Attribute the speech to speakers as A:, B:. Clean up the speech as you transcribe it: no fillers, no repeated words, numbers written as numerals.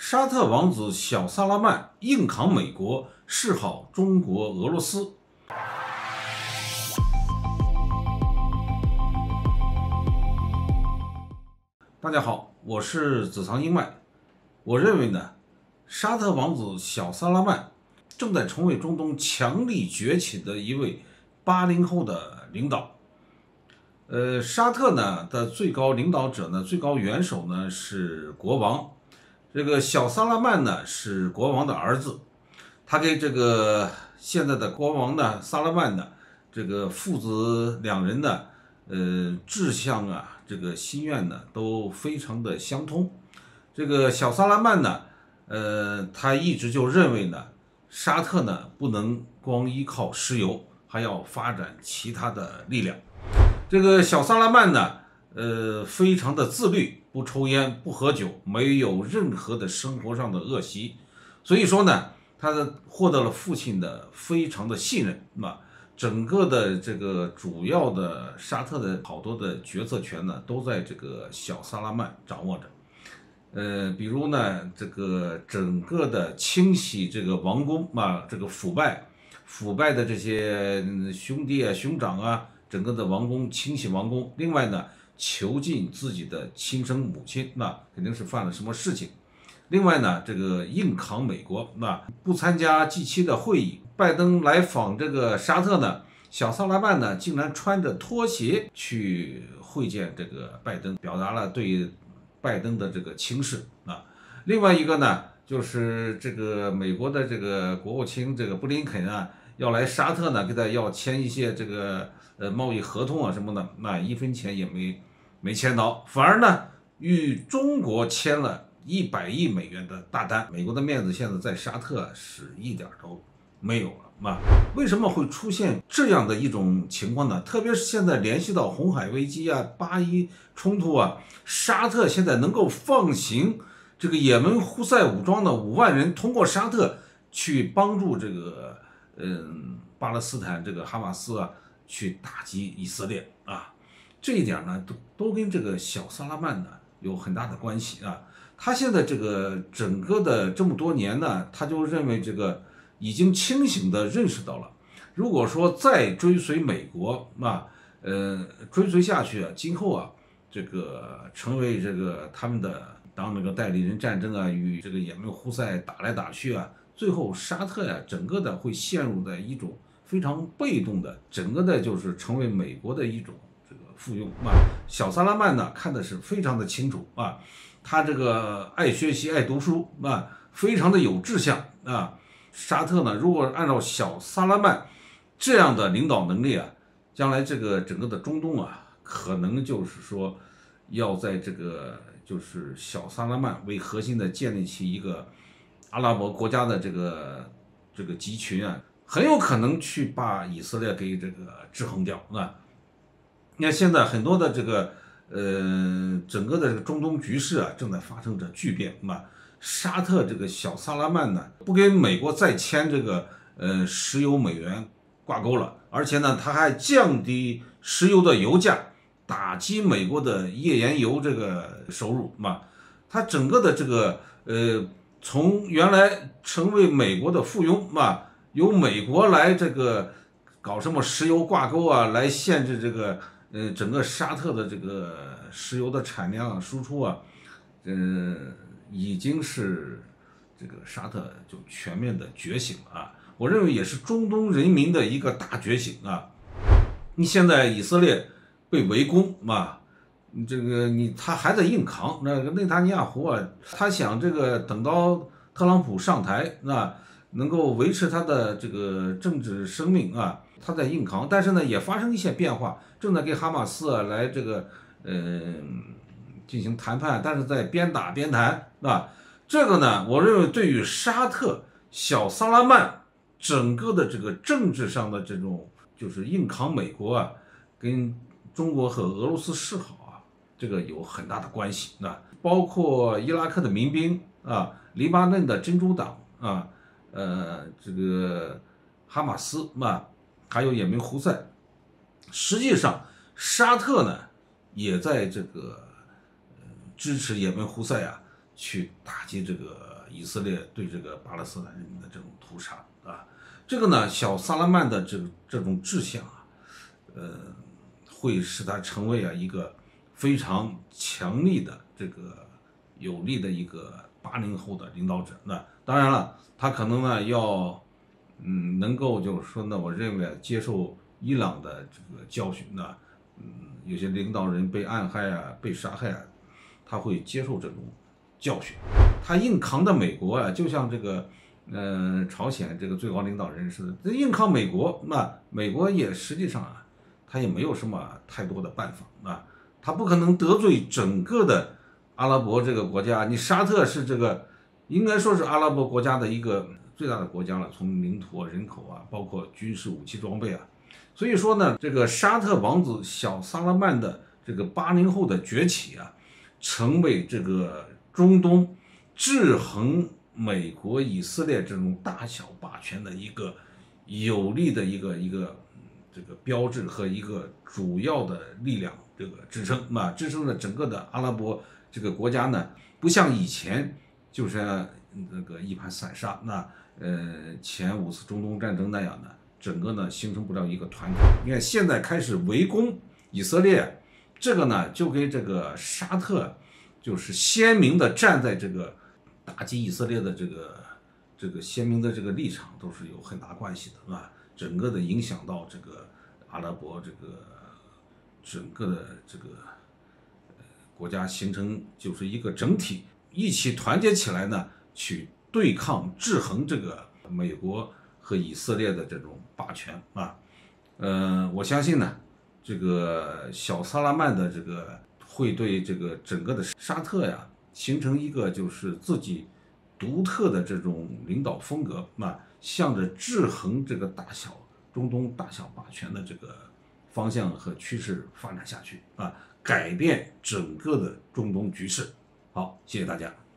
A: 沙特王子小萨拉曼硬扛美国，示好中国、俄罗斯。大家好，我是子藏英迈。我认为呢，沙特王子小萨拉曼正在成为中东强力崛起的一位80后的领导。沙特呢的最高领导者呢，最高元首呢是国王。这个小萨拉曼呢是国王的儿子，他给这个现在的国王呢萨拉曼呢，这个父子两人呢，志向啊，这个心愿呢都非常的相通。这个小萨拉曼呢，他一直就认为呢，沙特呢不能光依靠石油，还要发展其他的力量。这个小萨拉曼呢，非常的自律，不抽烟，不喝酒，没有任何的生活上的恶习，所以说呢，他获得了父亲的非常的信任，整个的这个主要的沙特的好多的决策权呢，都在这个小萨拉曼掌握着。比如呢，这个整个的清洗这个王宫这个腐败的这些兄弟啊、兄长啊。整个的王宫清洗王宫，另外呢，囚禁自己的亲生母亲，那肯定是犯了什么事情。另外呢，这个硬扛美国，不参加 G7 的会议。拜登来访这个沙特呢，小萨拉曼呢竟然穿着拖鞋去会见这个拜登，表达了对拜登的这个轻视啊。另外一个呢，就是这个美国的这个国务卿这个布林肯啊，要来沙特呢，给他要签一些这个贸易合同啊什么的，那1分钱也没签到，反而呢与中国签了100亿美元的大单。美国的面子现在在沙特是一点都没有了。为什么会出现这样的一种情况呢？特别是现在联系到红海危机啊、巴以冲突啊，沙特现在能够放行这个也门胡塞武装的5万人，通过沙特去帮助这个巴勒斯坦这个哈马斯啊，去打击以色列啊，这一点呢都跟这个小萨拉曼呢有很大的关系啊。他现在这个整个的这么多年呢，他就认为这个已经清醒的认识到了，如果说再追随美国追随下去啊，今后啊这个成为这个他们的当那个代理人战争啊，与这个也门胡塞打来打去啊，最后沙特呀整个的会陷入在一种非常被动的，整个的就是成为美国的一种这个附庸小萨拉曼呢看的是非常的清楚啊，他这个爱学习爱读书非常的有志向啊。沙特呢，如果按照小萨拉曼这样的领导能力啊，将来这个整个的中东啊，可能就是说要在这个就是小萨拉曼为核心的建立起一个阿拉伯国家的这个集群啊，很有可能去把以色列给这个制衡掉你看现在很多的这个整个的这个中东局势啊，正在发生着巨变沙特这个小萨拉曼呢，不跟美国再签这个石油美元挂钩了，而且呢，他还降低石油的油价，打击美国的页岩油这个收入他整个的这个从原来成为美国的附庸由美国来这个搞什么石油挂钩啊，来限制这个整个沙特的这个石油的产量输出啊，已经是这个沙特就全面的觉醒了我认为也是中东人民的一个大觉醒你现在以色列被围攻这个他还在硬扛，那个内塔尼亚胡他想这个等到特朗普上台能够维持他的这个政治生命他在硬扛，但是呢也发生一些变化，正在跟哈马斯来这个进行谈判，但是在边打边谈这个呢，我认为对于沙特小萨拉曼整个的这个政治上的这种就是硬扛美国跟中国和俄罗斯示好这个有很大的关系包括伊拉克的民兵黎巴嫩的真主党这个哈马斯还有也门胡塞，实际上沙特呢也在这个支持也门胡塞去打击这个以色列对这个巴勒斯坦人民的这种屠杀啊。这个呢，小萨拉曼的这种志向啊，会使他成为一个非常强力的这个有力的一个80后的领导者。那当然了，他可能呢要能够就是说呢，我认为接受伊朗的这个教训呢，有些领导人被暗害被杀害他会接受这种教训。他硬扛的美国就像这个朝鲜这个最高领导人似的，这硬扛美国，那美国也实际上他也没有什么太多的办法他不可能得罪整个的阿拉伯这个国家。你沙特是这个应该说是阿拉伯国家的一个最大的国家了，从领土人口包括军事武器装备所以说呢，这个沙特王子小萨拉曼的这个80后的崛起成为这个中东制衡美国、以色列这种大小霸权的一个有力的一个这个标志和一个主要的力量，这个支撑支撑着整个的阿拉伯这个国家呢，不像以前就是那个一盘散沙，前5次中东战争那样的，整个呢形成不了一个团结。你看现在开始围攻以色列，这个呢就跟这个沙特就是鲜明的站在这个打击以色列的这个鲜明的这个立场都是有很大关系的整个的影响到这个阿拉伯这个整个的这个国家形成就是一个整体，一起团结起来呢，去对抗制衡这个美国和以色列的这种霸权我相信呢，这个小萨拉曼的这个会对这个整个的沙特形成一个就是自己独特的这种领导风格向着制衡这个中东大小霸权的这个方向和趋势发展下去改变整个的中东局势。好，谢谢大家。